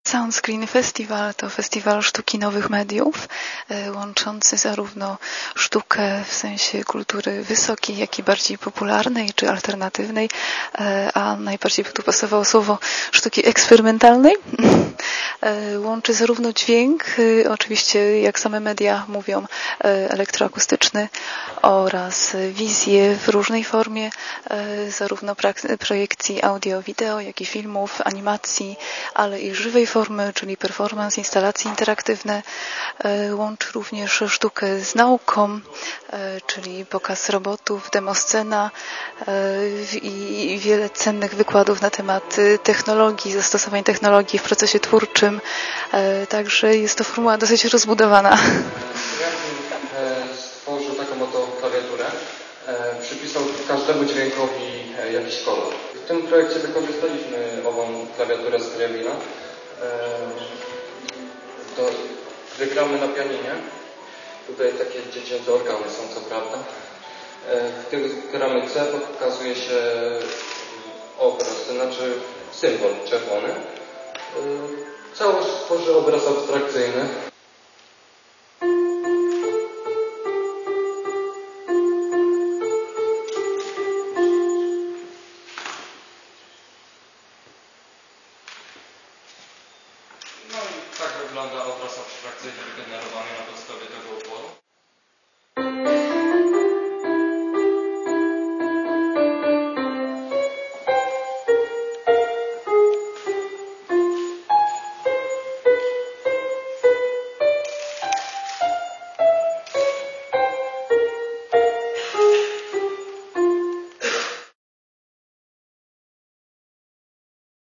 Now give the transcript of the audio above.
Soundscreen Festival to festiwal sztuki nowych mediów, łączący zarówno sztukę w sensie kultury wysokiej, jak i bardziej popularnej czy alternatywnej, a najbardziej by tu pasowało słowo sztuki eksperymentalnej. Łączy zarówno dźwięk, oczywiście jak same media mówią, elektroakustyczny, oraz wizję w różnej formie, zarówno projekcji audio-wideo, jak i filmów, animacji, ale i żywej formy, czyli performance, instalacje interaktywne. Łączy również sztukę z nauką, czyli pokaz robotów, demoscena i wiele cennych wykładów na temat technologii, zastosowań technologii w procesie twórczym. Także jest to formuła dosyć rozbudowana. Stworzył taką oto klawiaturę. Przypisał każdemu dźwiękowi jakiś kolor. W tym projekcie wykorzystaliśmy ową klawiaturę z Kremlina. Wygramy na pianinie. Tutaj takie dziecięce organy są, co prawda. Kiedy gramy C, pokazuje się obraz, to znaczy symbol czerwony. Całość tworzy obraz abstrakcyjny.